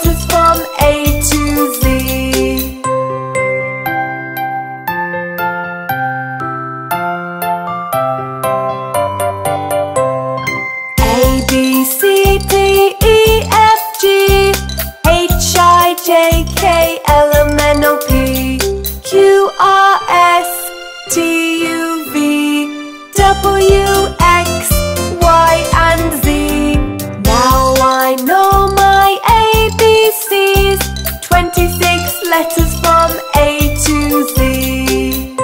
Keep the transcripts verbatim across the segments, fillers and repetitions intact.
letters from A to Z. A, B, C, D, E, F, G, H, I, J, K, L, M, N, O, P, Q, R, S, T, U, V, W, X, Y, and Z. Now I know my A B Cs, twenty-six letters from A to Z.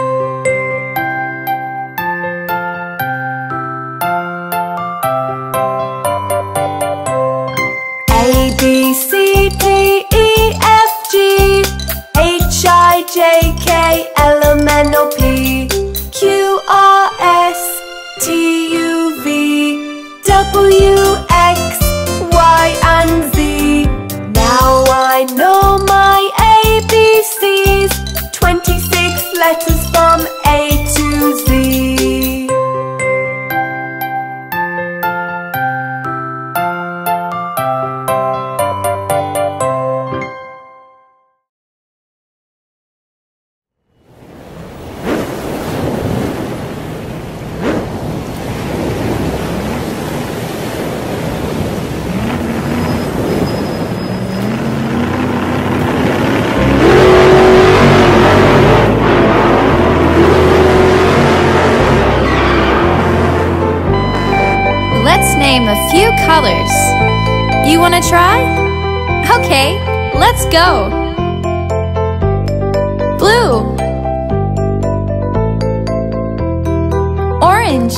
A, B, C, D, E, F, G, H, I, J, K, L, M, N, O, P, Q, R, S, T, U, V, W, X, Y, and Z. Now I know my A B Cs, twenty-six letters from A to Z. Let's name a few colors. You wanna try? Okay, let's go. Blue, orange,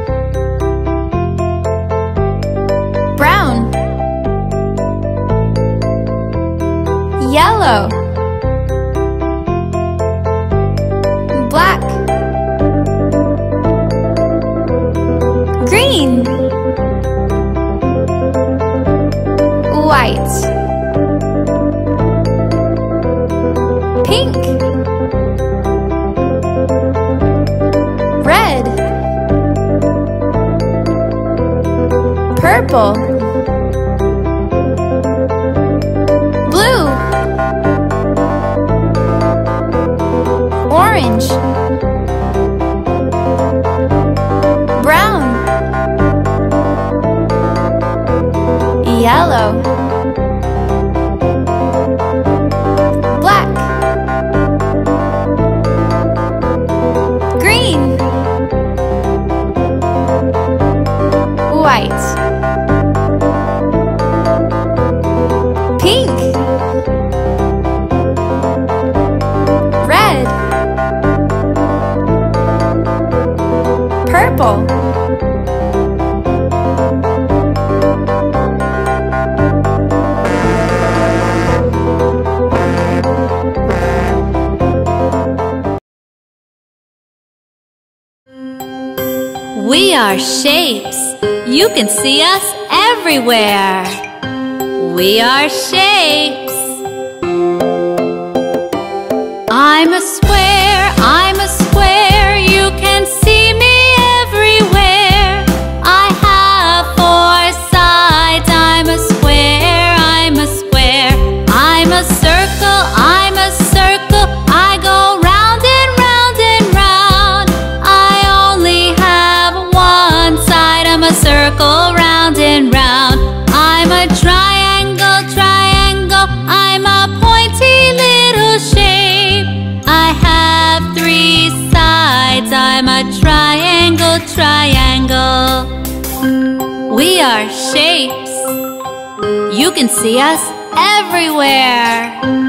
brown, yellow, black, green, white, pink, red, purple, blue, orange, brown, yellow, black, green, white, pink, red, purple, We are shapes. You can see us everywhere. We are shapes. I'm a square, I'm a square. You can see me everywhere. I have four sides. I'm a square, I'm a square. I'm a circle, I'm a circle. I go round and round and round. I only have one side. I'm a circle, round and round. I'm a triangle, triangle. I'm a pointy little shape. I have three sides. I'm a triangle, triangle. We are shapes. You can see us everywhere.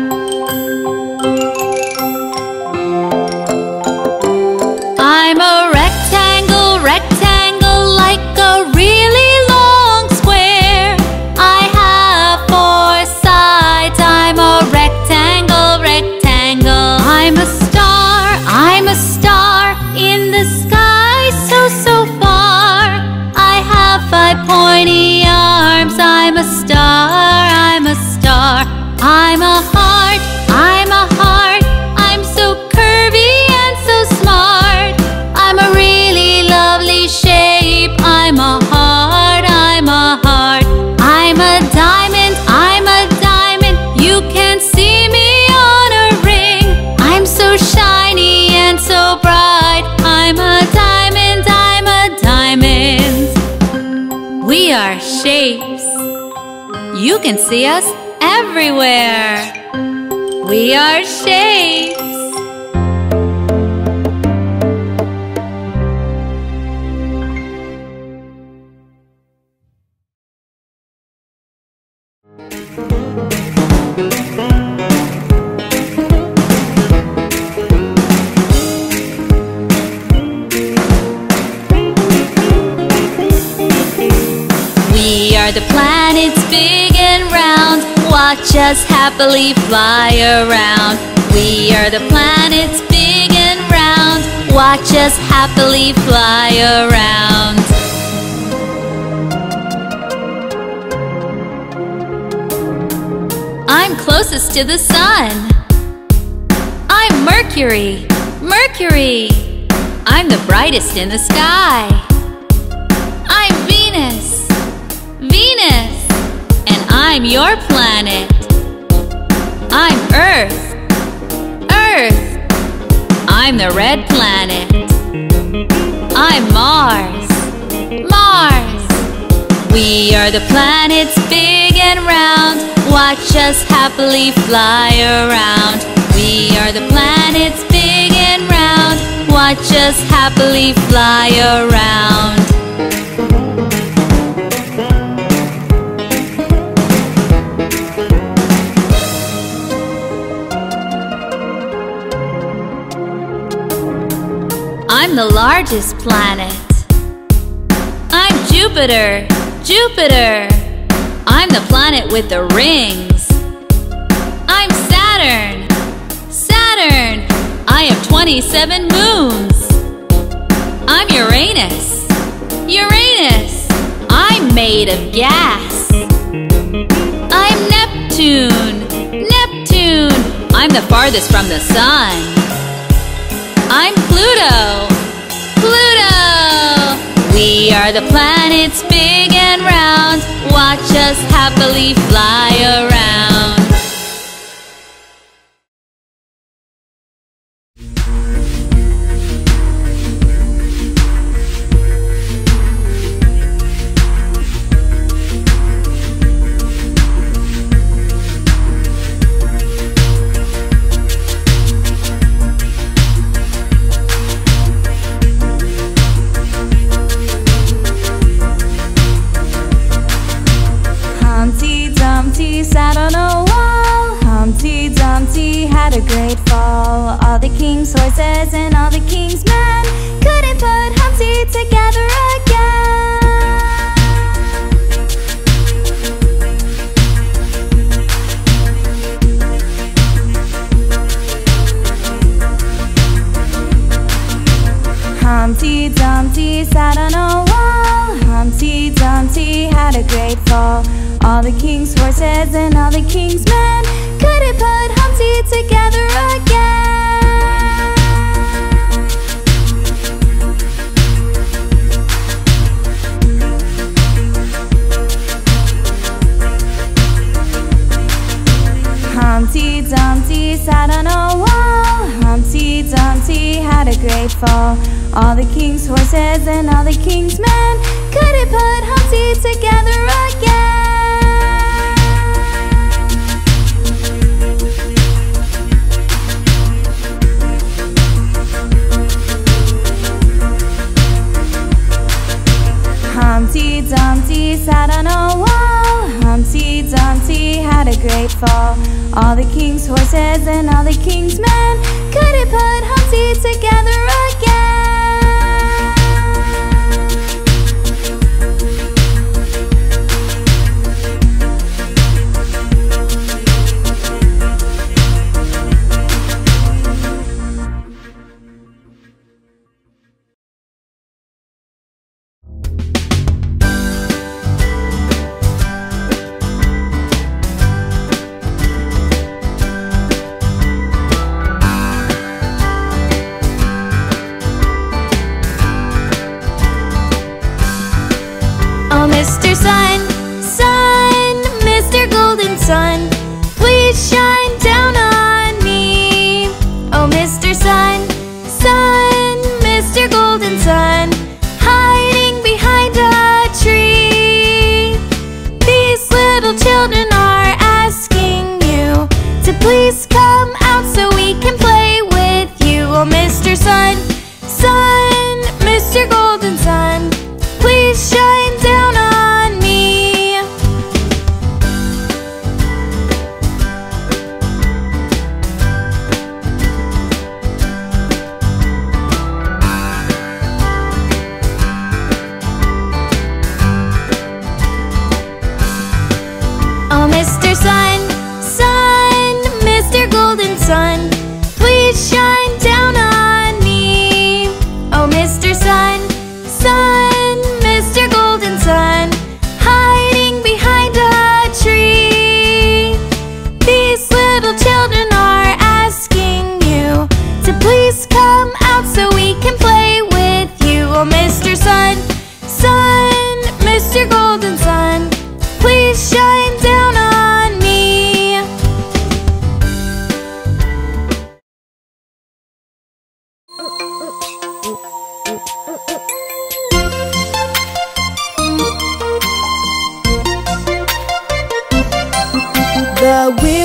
I'm a rectangle, rectangle, like a really long square. I have four sides. I'm a rectangle, rectangle. I'm a star, I'm a star in the sky, so, so far. I have five pointy arms. I'm a star, I'm a star. I'm a heart. can see us everywhere. We are shapes. We are the planets big and round. Watch us happily fly around. We are the planets big and round. Watch us happily fly around. I'm closest to the sun. I'm Mercury, Mercury. I'm the brightest in the sky. I'm Venus, Venus. And I'm your planet. I'm Earth, Earth. I'm the red planet. I'm Mars, Mars. We are the planets big and round. Watch us happily fly around. We are the planets big and round. Watch us happily fly around. I'm the largest planet. I'm Jupiter, Jupiter. I'm the planet with the rings. I'm Saturn, Saturn. I have twenty-seven moons. I'm Uranus, Uranus. I'm made of gas. I'm Neptune, Neptune. I'm the farthest from the sun. I'm Pluto, Pluto. We are the planets big and round. Watch us happily fly around. Humpty Dumpty sat on a wall. Humpty Dumpty had a great fall. All the king's horses and all the king's men couldn't put Humpty together again. Humpty Dumpty sat on a wall. Humpty Dumpty had a great fall. All the king's horses and all the king's men couldn't put Humpty together again. Humpty Dumpty sat on a wall. Humpty Dumpty had a great fall. All the king's horses and all the king's men couldn't put Humpty together again. Humpty Dumpty sat on a wall. Humpty Dumpty had a great fall. All the king's horses and all the king's men couldn't put Humpty together again.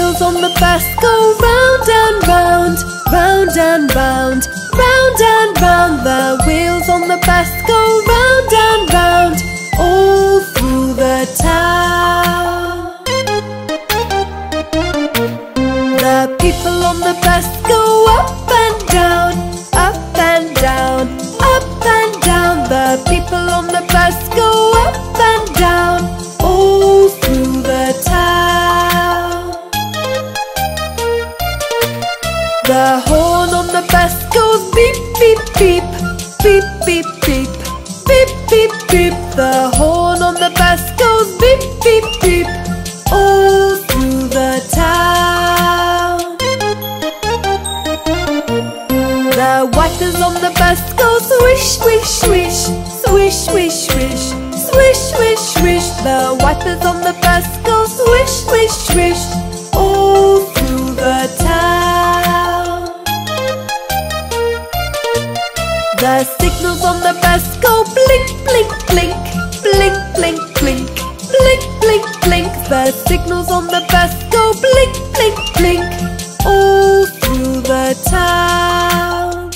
wheels on the bus go round and round, round and round, round and round. The wheels on the bus go round and round, all through the town. The people on the bus go up and down, up and down, up and down. The people on the bus go up and down, all through the town. The horn on the bus goes beep, beep, beep, beep, beep, beep, beep, beep, beep. The horn on the bus goes beep, beep, beep, all through the town. The wipers on the bus go swish, swish, swish, swish, swish, swish, swish, swish, swish. The wipers on the bus go swish, swish, swish, all through the town. The signals on the bus go blink, blink, blink, blink, blink, blink, blink, blink, blink. The signals on the bus go blink, blink, blink, all through the town.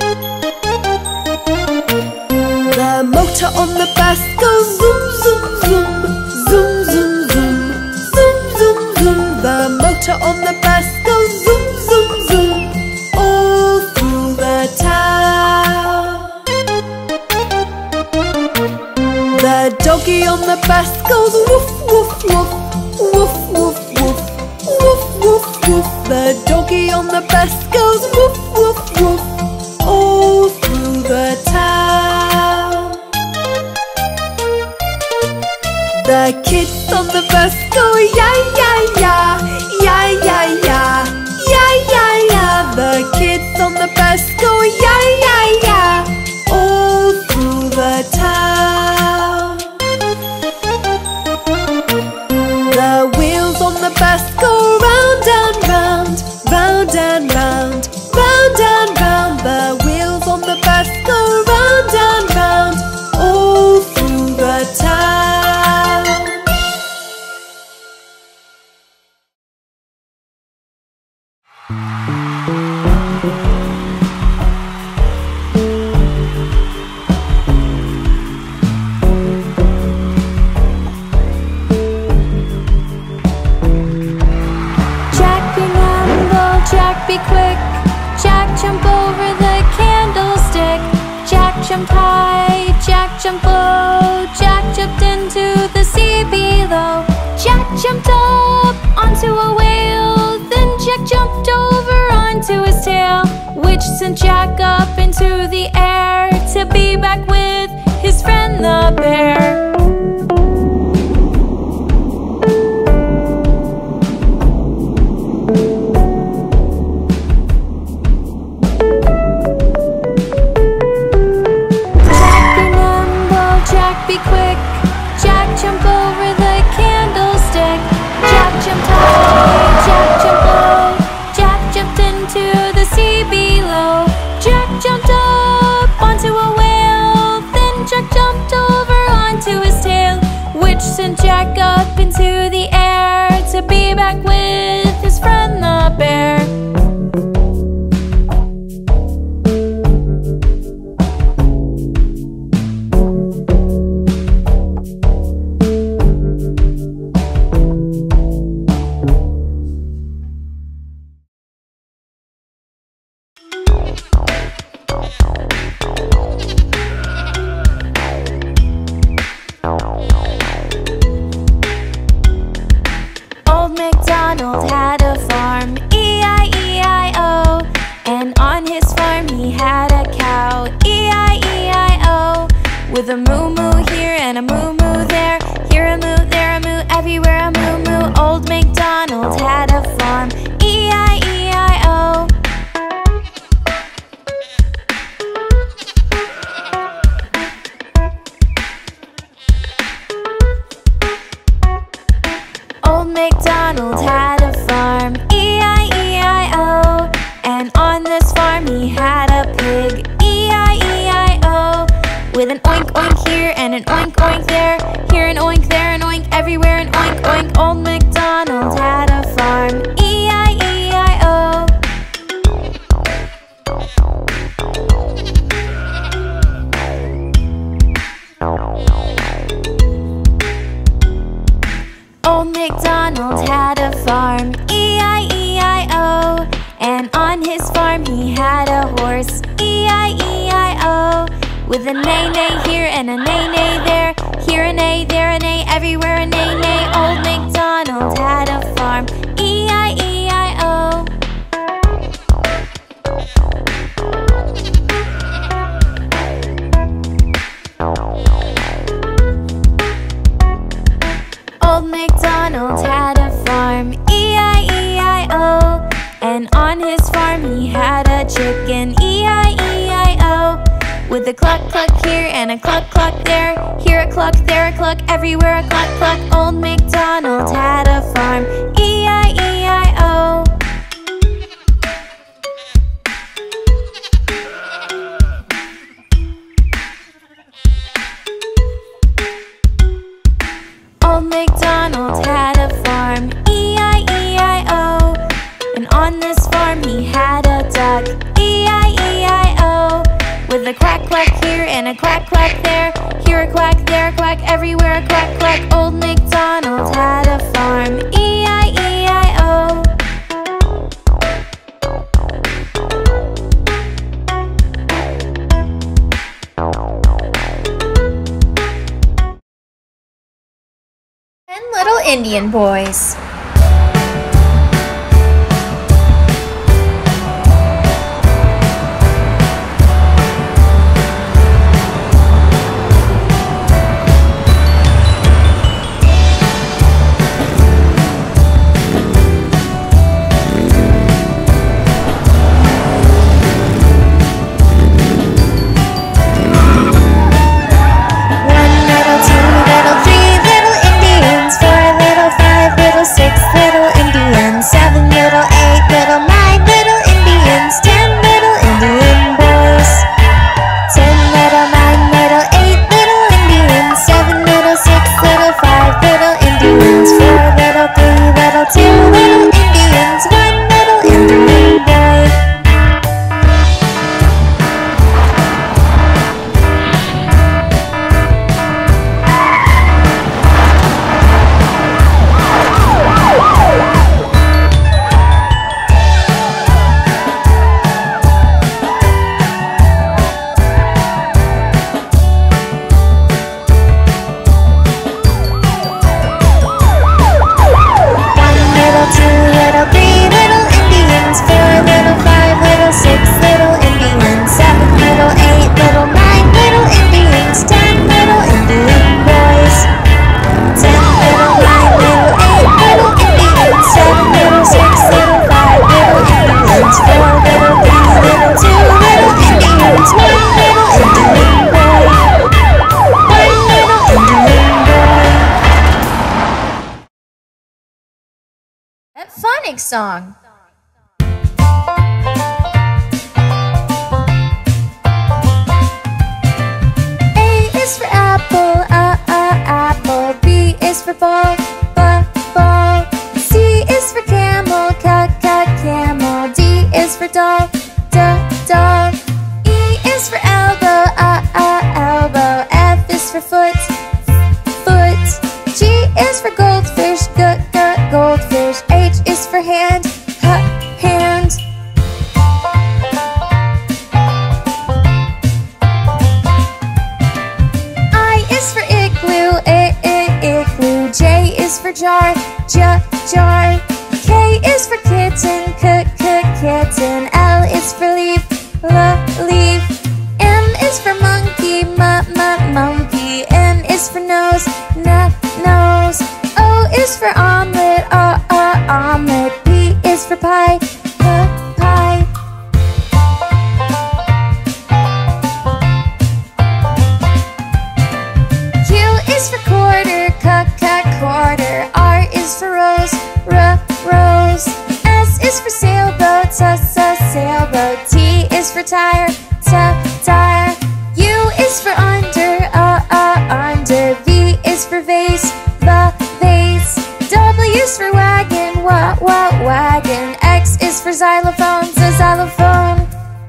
The motor on the bus goes zoom, zoom, zoom, zoom, zoom, zoom, zoom, zoom, zoom. The motor on the bus goes zoom, zoom, zoom, all through the town. The doggy on the bus goes woof, woof, woof, woof, woof, woof, woof, woof, woof. The doggy on the bus goes woof, woof, woof, all through the town. The kids on the bus go ya, ya, ya, ya, ya, ya, ya, ya, ya. The kids on the bus go ya, ya, ya, all through the town. The wheels on the bus go round and round, round and round, round and round. The wheels on the bus go round and round, all through the town. Jack, be quick. Jack, jump over the candlestick. Jack jumped high, Jack jumped low. Jack jumped into the sea below. Jack jumped up onto a whale. Then Jack jumped over onto his tail, which sent Jack up into the air to be back with his friend the bear. Be quick. Jack jumped over the candlestick. Jack jumped high, Jack jumped low. Jack jumped into the sea below. Jack jumped up onto a whale. Then Jack jumped over onto his tail, which sent Jack up into the air to be back with his friend the bear. Old MacDonald had a farm, E I E I O. And on his farm he had a cow, E I E I O. With a moo-moo here and a moo-moo there. Here a moo, there a moo, everywhere a moo-moo. Old MacDonald had a farm, E I E I O. Old MacDonald had a farm. with a neigh neigh here and a neigh neigh there. Here a neigh, there a neigh, everywhere a neigh neigh. Old MacDonald had a farm, E I E I O. Old MacDonald had a farm, E I E I O. And on his farm he had a chicken, E I E I O. With a cluck cluck here and a cluck cluck there. Here a cluck, there a cluck, everywhere a cluck cluck. Old MacDonald had a farm, E I E I O. Old MacDonald had a farm, E I E I O. And on this farm he had a duck, E I E I O. With a quack quack here and a quack quack there. Here a quack, there a quack, everywhere a quack quack. Old MacDonald had a farm, E I E I O. Ten little Indian boys. Phonics song. A is for apple, uh, uh, apple. B is for ball, b, ball. C is for camel, c, c, camel. D is for doll, d, doll. E is for elbow, uh, uh, elbow. F is for foot, foot. G is for goldfish, g, g, goldfish. H is for hand, h, hand. I is for igloo, I, I, igloo. J is for jar, j, jar. K is for kitten, k, k, kitten. L is for leaf, l, leaf. M is for monkey, m, m, monkey. N is for nose, n, nose. O is for omelet, uh, uh, omelet. P is for pie, p, pie. Q is for quarter, c, c, quarter. R is for rose, r, rose. S is for sailboat, s, s, sailboat. T is for tire, t, tire. U is for under, uh, uh, under. V is for vase, the vase. W is for wagon, wa, wa, wagon. X is for xylophone, z, xylophone.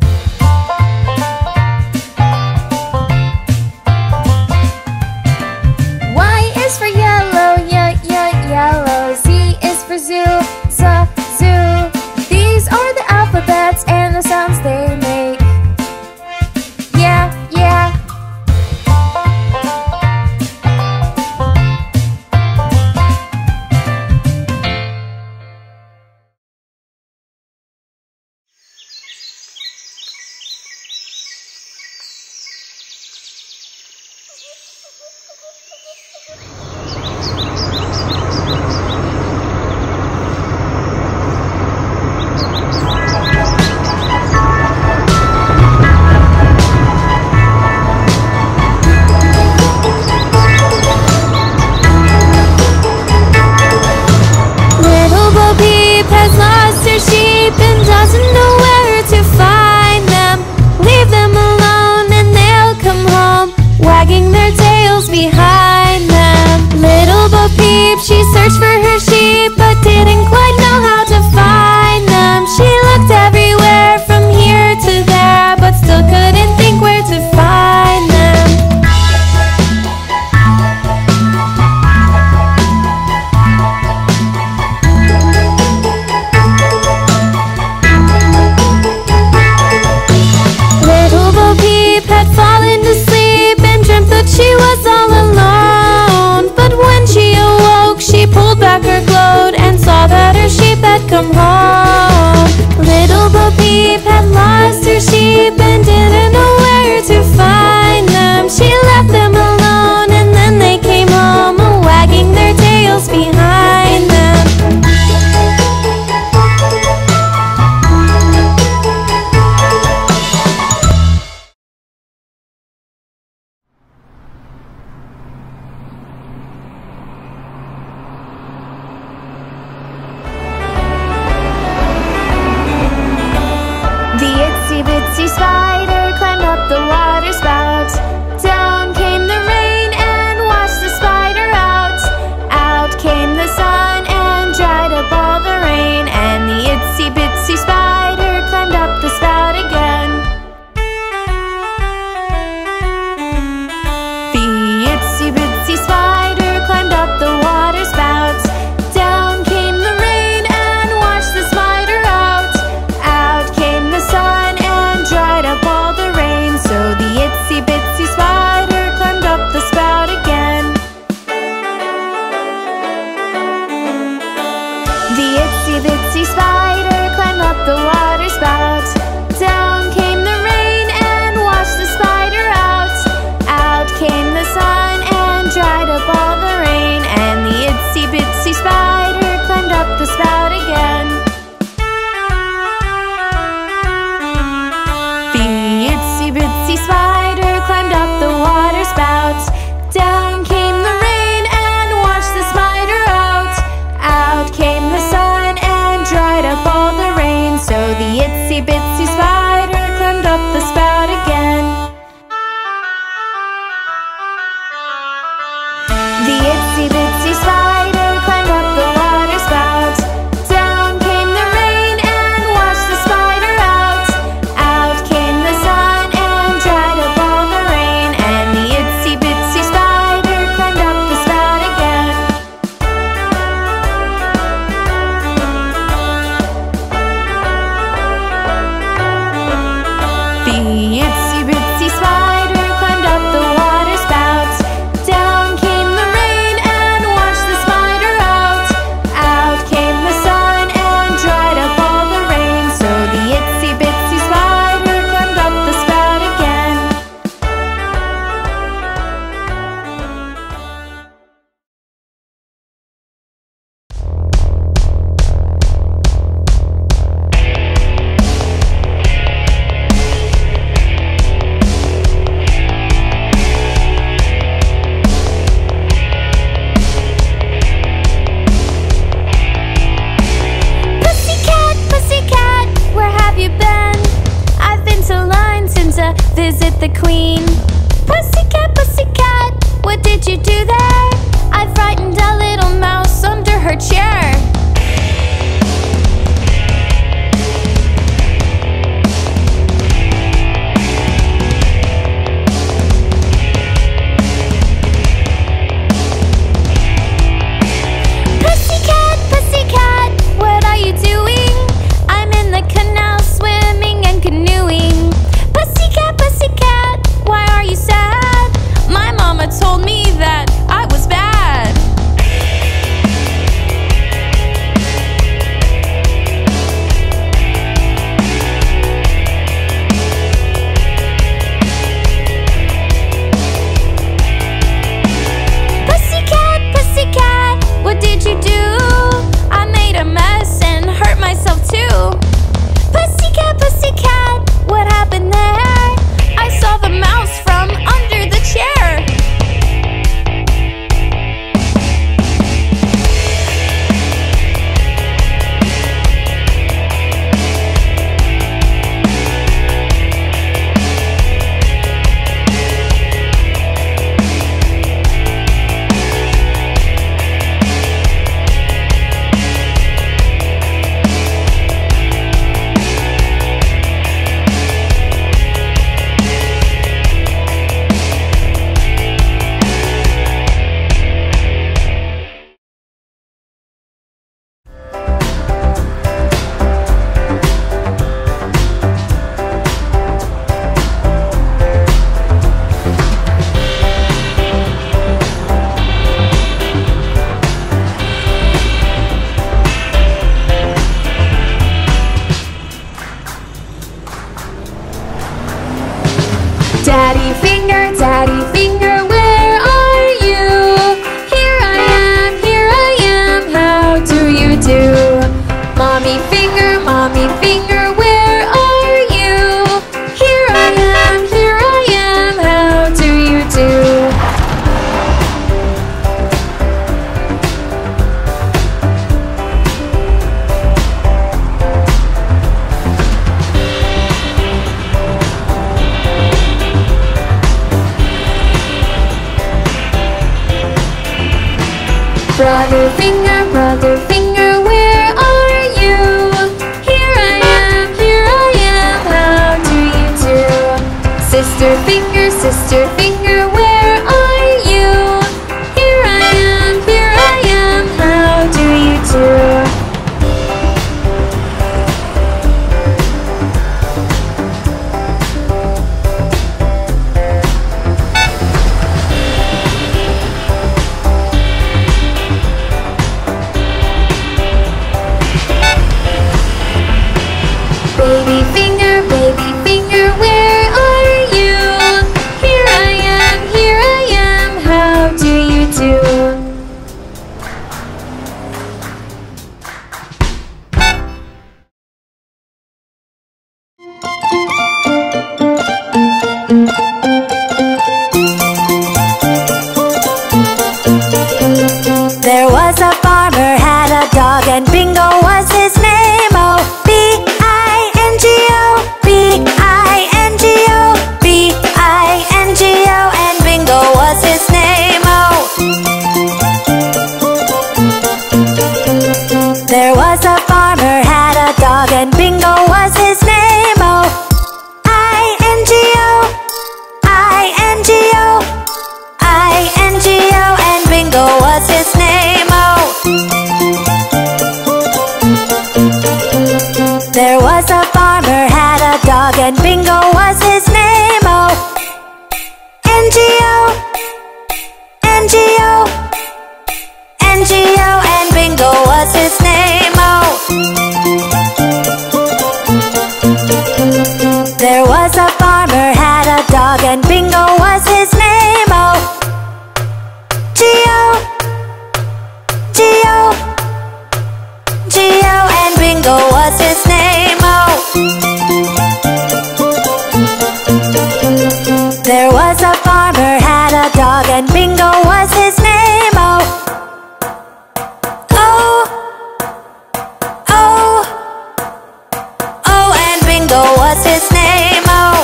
Y is for yellow, y, y, yellow. Z is for zoo, z, zoo. These are the alphabets and the sounds they make. Yeah, yeah. doesn't know where to find them. Leave them alone and they'll come home, wagging their tails behind them. Little Bo Peep, she searched for her sheep, but didn't quite know how to find them. She looked everywhere from here to there, but still couldn't think where to find them. Little Bo Peep had fallen to sleep and dreamt that she was all alone. But when she awoke, she pulled back her cloak and saw that her sheep had come home. Little Bo Peep had lost her sheep and didn't know where to find them. She left them alone and then they came home, wagging their tails behind them. The itsy bitsy spider climbed up the water spout. Down came the rain and washed the spider out. Out came the sun and dried up all the rain, and the itsy bitsy spider climbed up the spout again. The itsy bitsy spider climbed up the water spout. Down came the rain and washed the spider out. Out came the sun and dried up all the rain, so the itsy bitsy spider climbed up the spout again. The itsy bitsy spider climbed up the water spout. Down came the rain and washed the spider out. Out came the sun and dried up all the rain, and the itsy bitsy spider climbed up the spout again. The itsy bitsy spider climbed up the water spout. Down came the rain and washed the spider out. Out came the sun and dried up all the rain, so the itsy bitsy spider climbed up the spout again. The itsy bitsy spider climbed up the water spout. Down came the rain and washed the spider out. Out came the sun and dried up all the rain, and the itsy bitsy spider climbed up the spout again. The itsy bitsy spider climbed up the water spout. Down came the rain and washed the spider out. Out came the sun and dried up all the rain, so the itsy bitsy spider climbed up the spout again. Pussycat, pussycat, where have you been? I've been to London to visit the Queen. Pussycat, pussycat, what did you do there? I frightened a little mouse under her chair. Pussycat, pussycat, what are you doing? I'm in the canal swimming and canoeing. Pussycat, pussycat, why finger, mommy finger, where are you? Here I am, here I am, how do you do? Brother finger, brother finger, where are you? Here I am, here I am, how do you do? Sister finger, sister finger, where are you? Here I am, here I am, how do you do? Baby finger, baby finger, where are you? Here I am, here I am, how do you do? There was a farmer, had a dog, and Bingo was his name. Oh, B I N G O, B I N G O, B I N G O, and Bingo was his name. Oh, there was a farmer, had a dog, and Bingo was his name. Oh, I N G O, I N G O, I N G O, and Bingo was his name. Oh, there was a farmer, had a dog, and Bingo was his name. Oh, N G O, N G O, N G O, and Bingo was his name. Oh, there was a farmer, had a dog, and Bingo was his name. Oh, G O, G O, G O, and Bingo was his name. Oh, there was a farmer, had a dog, and Bingo was his name. Oh, oh, oh, oh, and Bingo was his name. Oh,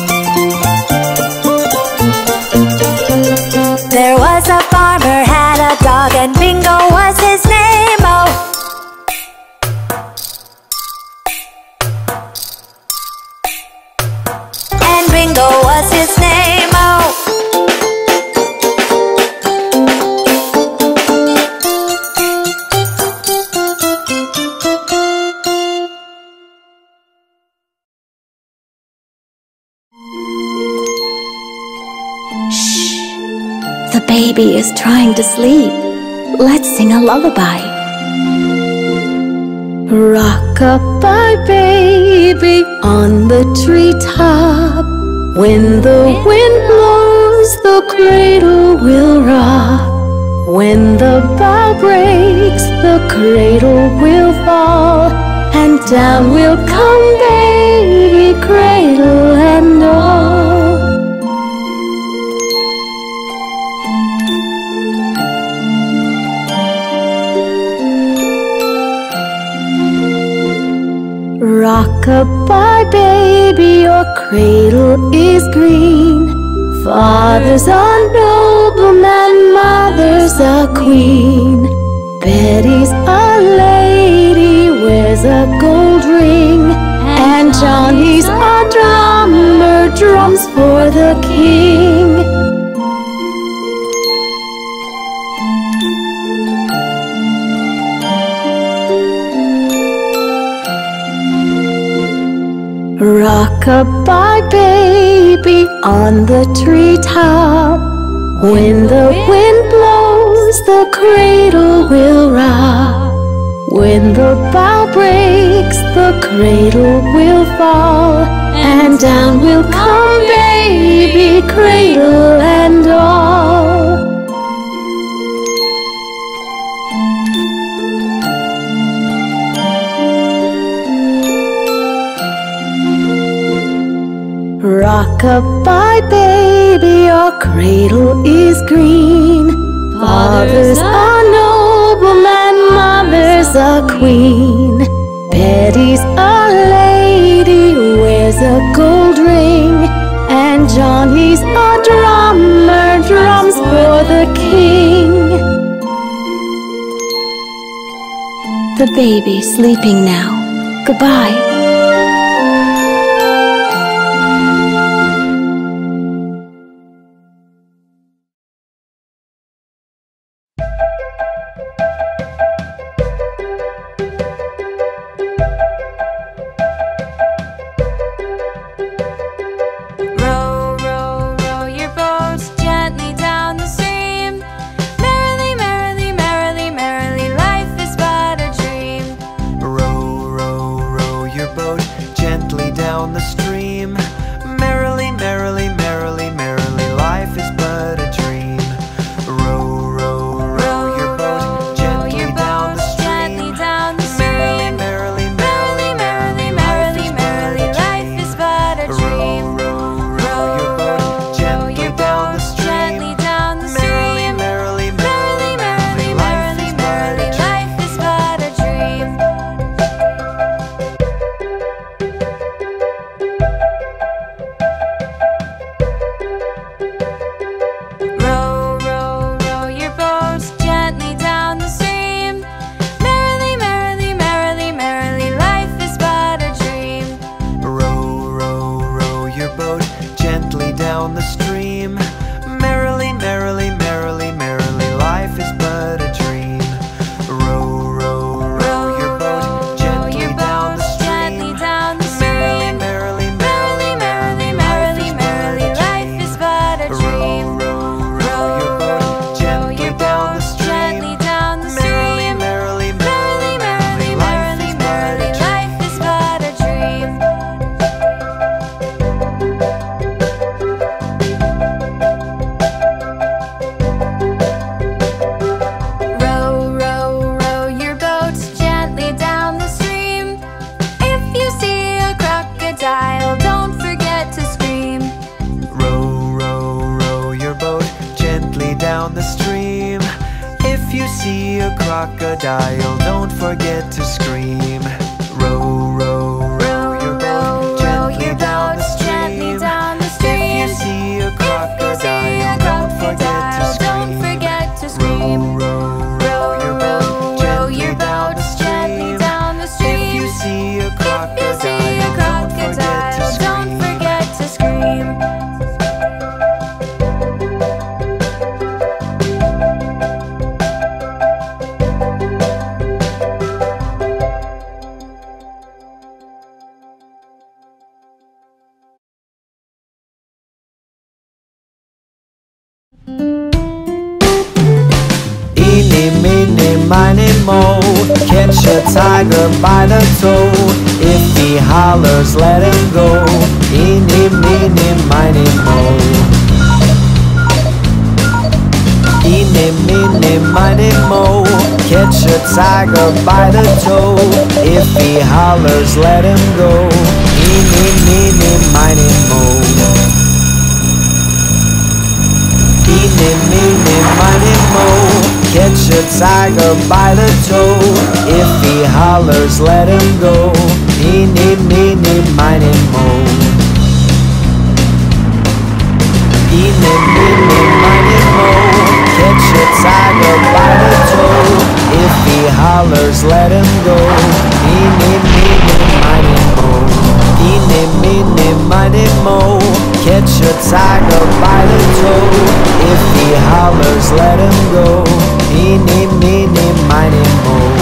there was a farmer, had a dog, and Bingo was his name. Oh, and Bingo was his name. Oh, The baby is trying to sleep. Let's sing a lullaby. Rock-a-bye baby on the treetop. When the wind blows, the cradle will rock. When the bough breaks, the cradle will fall, and down will come baby, cradle and all. Rock-a-bye baby, your cradle is green. Father's a nobleman, mother's a queen. Betty's a lady, wears a gold ring, and Johnny's a drummer, drums for the king. Rock-a-bye baby on the treetop. When the wind blows, the cradle will rock. When the bough breaks, the cradle will fall, and down will come baby, cradle and all. Rock-a-bye, baby, your cradle is green. Father's a nobleman, mother's a queen. Betty's a lady, wears a gold ring. And Johnny's a drummer, drums for the king. The baby's sleeping now. Goodbye. Crocodile, don't forget to scream. Row, row, row your boat gently down the stream. If you see a crocodile, don't forget to scream. Row, row, row your boat gently down the stream. If you see a crocodile, don't forget to scream. Eeny, meeny, miny, moe, catch a tiger by the toe. If he hollers, let him go. Eeny, meeny, miny, moe. Eeny, meeny, miny, moe, catch a tiger by the toe. If he hollers, let him go. Eeny, meeny, miny, moe. Eeny, meeny, miny, moe, catch a tiger by the toe. If he hollers, let him go. Eeny, meeny, miny, moe. Eeny, meeny, miny, moe, catch a tiger by the toe. If he hollers, let him go. Eeny, meeny, miny, moe. Eeny, meeny, miny, moe, catch a tiger by the toe. If he hollers, let him go. Eeny, meeny, miny, moe.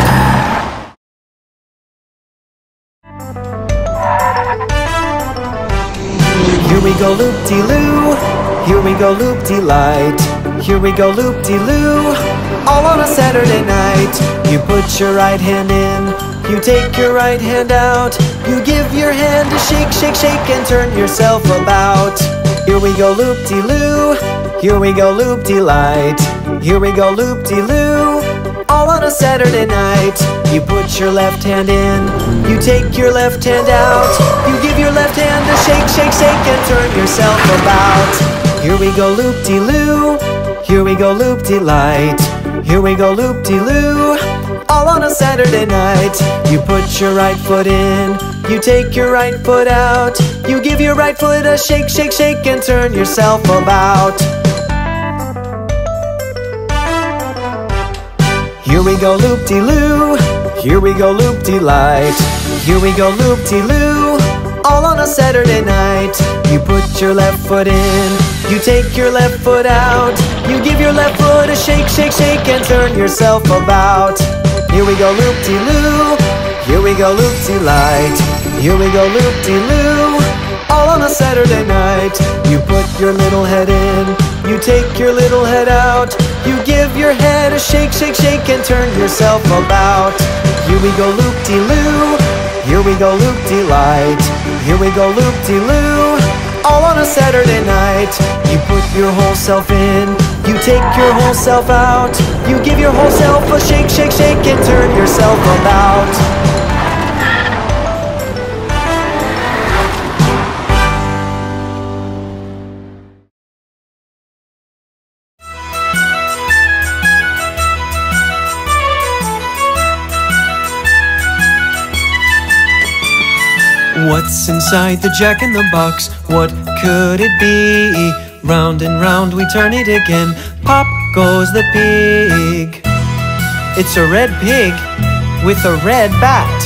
Here we go loop-de-loo, here we go loop-de-light. Here we go loop-de-loo, all on a Saturday night. You put your right hand in, you take your right hand out. You give your hand a shake, shake, shake, and turn yourself about. Here we go loop-de-loo, here we go loop-de-light. Here we go loop-de-loo, all on a Saturday night. You put your left hand in, you take your left hand out. You give your left hand a shake, shake, shake, and turn yourself about. Here we go loop-de-loo, here we go loop-de-light. Here we go loop-de-loo, all on a Saturday night. You put your right foot in, you take your right foot out. You give your right foot a shake, shake, shake, and turn yourself about. Here we go loop-de-loo, here we go loop-de-light. Here we go loop-de-loo, all on a Saturday night. You put your left foot in, you take your left foot out. You give your left foot a shake, shake, shake, and turn yourself about. Here we go loop-de-loo, here we go loop-de-light. Here we go loop-de-loo, all on a Saturday night. You put your little head in, you take your little head out. You give your head a shake, shake, shake, and turn yourself about. Here we go loop-de-loo, here we go loop-de-light. Here we go loop-de-loo, all on a Saturday night. You put your whole self in, you take your whole self out. You give your whole self a shake, shake, shake, and turn yourself about. What's inside the Jack-in-the-Box? What could it be? Round and round we turn it again. Pop goes the pig. It's a red pig with a red bat.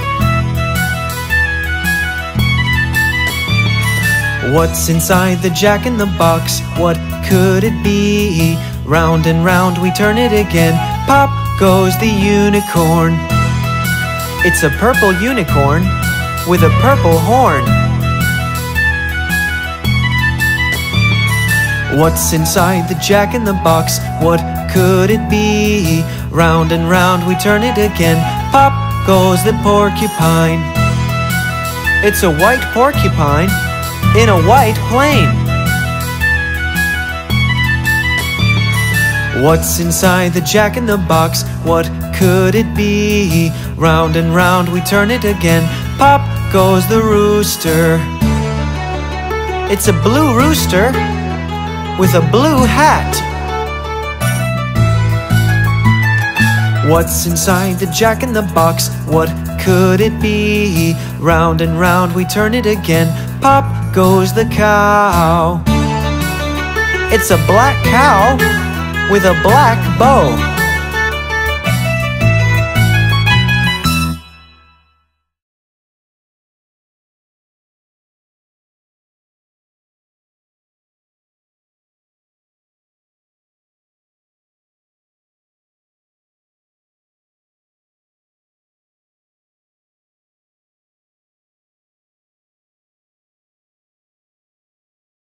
What's inside the Jack-in-the-Box? What could it be? Round and round we turn it again. Pop goes the unicorn. It's a purple unicorn with a purple horn. What's inside the Jack-in-the-Box? What could it be? Round and round we turn it again. Pop goes the porcupine. It's a white porcupine in a white plane. What's inside the Jack-in-the-Box? What could it be? Round and round we turn it again. Pop goes the rooster. It's a blue rooster with a blue hat. What's inside the Jack-in-the-Box? What could it be? Round and round we turn it again. Pop goes the cow. It's a black cow with a black bow.